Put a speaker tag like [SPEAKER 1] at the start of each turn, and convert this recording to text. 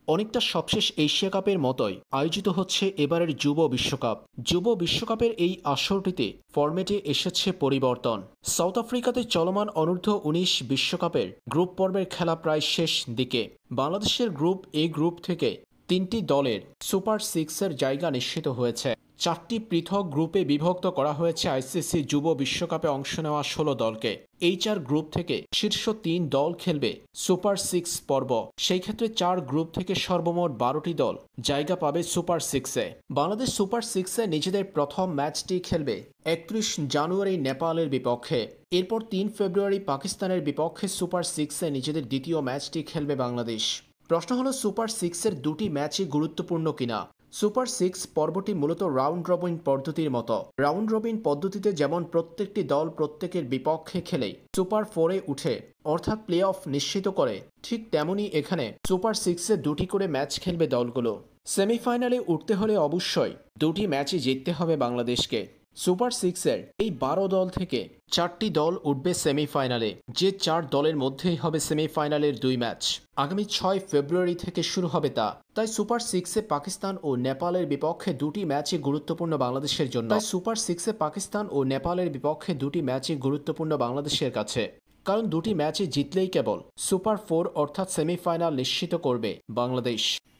[SPEAKER 1] অনেকটা সবশেষ এশিয়া কাপের মতোই আয়োজিত হচ্ছে এবারের যুব বিশ্বকাপ। যুব বিশ্বকাপের এই আসরটিতে ফরম্যাটে এসেছে পরিবর্তন। সাউথ আফ্রিকাতে চলমান অনূর্ধ্ব-19 বিশ্বকাপের গ্রুপ পর্বের খেলা প্রায় শেষ দিকে। বাংলাদেশের গ্রুপ এ গ্রুপ থেকে 3টি দলের সুপার সিক্সের জায়গা নিশ্চিত হয়েছে। 4টি পৃথক গ্রুপে বিভক্ত করা হয়েছে আইসিসি যুব বিশ্বকাপে অংশ নেওয়া 16 দলকে। এই 4 গ্রুপ থেকে শীর্ষ 3 দল খেলবে সুপার 6 পর্ব। সেই ক্ষেত্রে 4 গ্রুপ থেকে সর্বমোট 12টি দল জায়গা পাবে সুপার 6-এ। বাংলাদেশ সুপার 6-এ নিজেদের প্রথম ম্যাচটি খেলবে 31 জানুয়ারি নেপালের বিপক্ষে। এরপর 3 ফেব্রুয়ারি পাকিস্তানের বিপক্ষে সুপার 6-এ নিজেদের দ্বিতীয় ম্যাচটি খেলবে বাংলাদেশ। প্রশ্ন হলো সুপার 6-এর দুটি ম্যাচই গুরুত্বপূর্ণ কিনা। সুপার 6 পর্বটি মূলত রাউন্ড রবিন পদ্ধতির মতো। রাউন্ড রবিন পদ্ধতিতে যেমন প্রত্যেকটি দল প্রত্যেকের বিপক্ষে খেলেই সুপার 4-এ উঠে, অর্থাৎ প্লে অফ নিশ্চিত করে, ঠিক তেমনই এখানে সুপার 6-এ দুটি করে ম্যাচ খেলবে দলগুলো। সেমিফাইনালে উঠতে হলে অবশ্যই দুটি ম্যাচই জিততে হবে বাংলাদেশকে। সুপার 6-এর এই 12 দল থেকে 4টি দল উঠবে সেমিফাইনালে। যে 4 দলের মধ্যেই হবে সেমিফাইনালের 2 ম্যাচ। আগামী 6 ফেব্রুয়ারি থেকে শুরু হবে তা। তাই সুপার 6-এ পাকিস্তান ও নেপালের বিপক্ষে দুটি ম্যাচই গুরুত্বপূর্ণ বাংলাদেশের জন্য। তাই সুপার 6-এ পাকিস্তান ও নেপালের বিপক্ষে দুটি ম্যাচই গুরুত্বপূর্ণ বাংলাদেশের কাছে। কারণ দুটি ম্যাচে জিতলেই কেবল সুপার 4 অর্থাৎ সেমিফাইনাল নিশ্চিত করবে বাংলাদেশ।